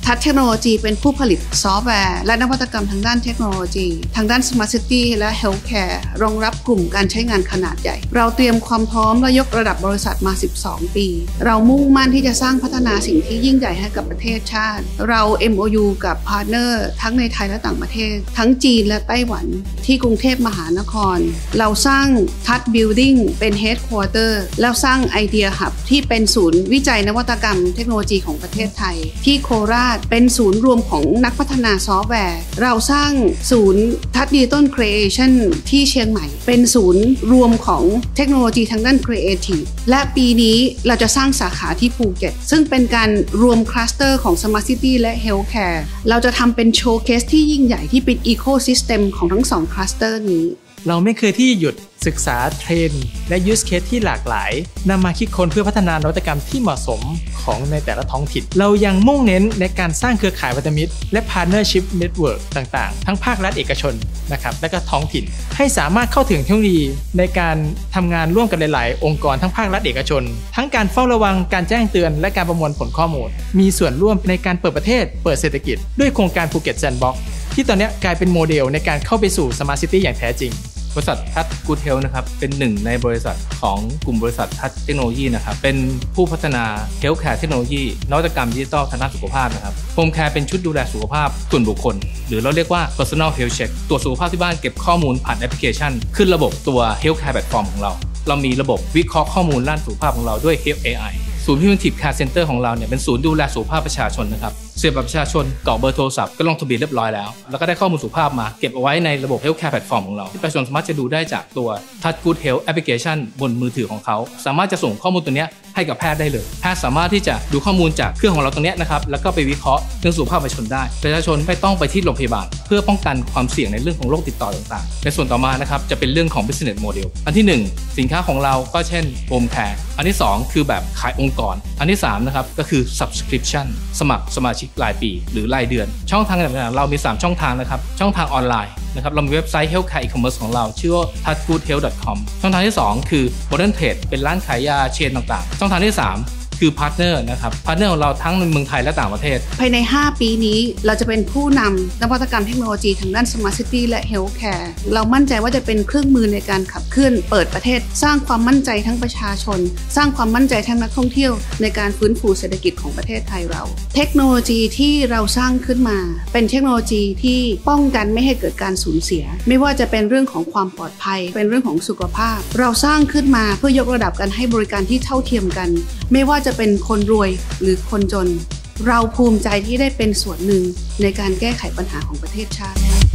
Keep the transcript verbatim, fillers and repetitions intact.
ทัชเทคโนโลยีเป็นผู้ผลิตซอฟต์แวร์และนวัตกรรมทางด้านเทคโนโลยีทางด้าน Smart City และ Healthcare รองรับกลุ่มการใช้งานขนาดใหญ่เราเตรียมความพร้อมและยกระดับบริษัทมาสิบสองปีเรามุ่งมั่นที่จะสร้างพัฒนาสิ่งที่ยิ่งใหญ่ให้กับประเทศชาติเรา เอ็ม โอ ยู กับพาร์ทเนอร์ทั้งในไทยและต่างประเทศทั้งจีนและไต้หวันที่กรุงเทพมหานครเราสร้างทัชบิลดิ้งเป็นเฮดควอเตอร์แล้วสร้างไอเดียฮับที่เป็นศูนย์วิจัยนวัตกรรมเทคโนโลยีของประเทศไทยที่โคราชเป็นศูนย์รวมของนักพัฒนาซอฟต์แวร์เราสร้างศูนย์ทัชดิจิตอลครีเอชั่นที่เชียงใหม่เป็นศูนย์รวมของเทคโนโลยีทางด้านครีเอทีฟและปีนี้เราจะสร้างสาขาที่ภูเก็ตซึ่งเป็นการรวมคลัสเตอร์ของ Smart City และ Healthcare เราจะทำเป็นโชว์เคสที่ยิ่งใหญ่ที่เป็นอีโคซิสเต็มของทั้งสองคลัสเตอร์นี้เราไม่เคยที่หยุดศึกษาเทรนด์และ use case ที่หลากหลายนำมาคิดค้นเพื่อพัฒนานวัตกรรมที่เหมาะสมของในแต่ละท้องถิ่นเรายังมุ่งเน้นในการสร้างเครือข่ายพันธมิตรและ partnership network ต่างๆทั้งภาครัฐเอกชนนะครับและก็ท้องถิ่นให้สามารถเข้าถึงเทคโนโลยีในการทำงานร่วมกันหลายๆองค์กรทั้งภาครัฐเอกชนทั้งการเฝ้าระวังการแจ้งเตือนและการประมวลผลข้อมูลมีส่วนร่วมในการเปิดประเทศเปิดเศรษฐกิจด้วยโครงการภูเก็ตแซนด์บ็อกซ์ที่ตอนนี้กลายเป็นโมเดลในการเข้าไปสู่ Smart City อย่างแท้จริงบริษัททัชกู๊ดเฮลท์นะครับเป็นหนึ่งในบริษัทของกลุ่มบริษัททัชเทคโนโลยีนะครับเป็นผู้พัฒนาเฮลท์แคร์เทคโนโลยีนวัตกรรมดิจิทัลทางด้านสุขภาพนะครับโฮมแคร์เป็นชุดดูแลสุขภาพส่วนบุคคลหรือเราเรียกว่า personal health check ตรวจสุขภาพที่บ้านเก็บข้อมูลผ่านแอปพลิเคชันขึ้นระบบตัว Health Care Platform ของเราเรามีระบบวิเคราะห์ข้อมูลด้านสุขภาพของเราด้วย Health เอ ไอ ศูนย์ Preventive Care Center ของเราเนี่ยเป็นศูนย์ดูแลสุขภาพประชาชนนะครับเสียบบัตรประชาชนกรอกเบอร์โทรศัพท์ก็ลงทะเบียนเรียบร้อยแล้วแล้วก็ได้ข้อมูลสุขภาพมาเก็บเอาไว้ในระบบ Healthcare Platform ของเราที่ประชาชนสามารถจะดูได้จากตัว Touch Good Health Application บนมือถือของเขาสามารถจะส่งข้อมูลตัวนี้ให้กับแพทย์ได้เลยแพทย์สามารถที่จะดูข้อมูลจากเครื่องของเราตรงนี้นะครับแล้วก็ไปวิเคราะห์เรื่องสุขภาพประชาชนได้ประชาชนไม่ต้องไปที่โรงพยาบาลเพื่อป้องกันความเสี่ยงในเรื่องของโรคติดต่อต่างๆในส่วนต่อมานะครับจะเป็นเรื่องของ Business Model อันที่หนึ่งสินค้าของเราก็เช่น Home Care อันที่สองคือแบบขายองค์กรอันที่สามนะครับก็คือ Subscription สมัครสมาชิกรายปีหรือรายเดือนช่องทางต่างๆเรามีสามช่องทางนะครับช่องทางออนไลน์นะครับเรามีเว็บไซต์ Healthcare E-commerce ของเราชื่อว่า ทัชกู๊ดเฮลท์ ดอท คอม ช่องทางที่สองคือ Modern Trade เป็นร้านขายยาเชนต่างๆช่องทางที่สามคือพาร์ทเนอร์นะครับพาร์ทเนอร์ของเราทั้งในเมืองไทยและต่างประเทศภายในห้าปีนี้เราจะเป็นผู้นำนวัตกรรมเทคโนโลยีทางด้าน Smart City และ Healthcare เรามั่นใจว่าจะเป็นเครื่องมือในการขับเคลื่อนเปิดประเทศสร้างความมั่นใจทั้งประชาชนสร้างความมั่นใจทั้งนักท่องเที่ยวในการฟื้นฟูเศรษฐกิจของประเทศไทยเราเทคโนโลยีที่เราสร้างขึ้นมาเป็นเทคโนโลยีที่ป้องกันไม่ให้เกิดการสูญเสียไม่ว่าจะเป็นเรื่องของความปลอดภัยเป็นเรื่องของสุขภาพเราสร้างขึ้นมาเพื่อยกระดับการให้บริการที่เท่าเทียมกันไม่ว่าจะเป็นคนรวยหรือคนจนเราภูมิใจที่ได้เป็นส่วนหนึ่งในการแก้ไขปัญหาของประเทศชาติ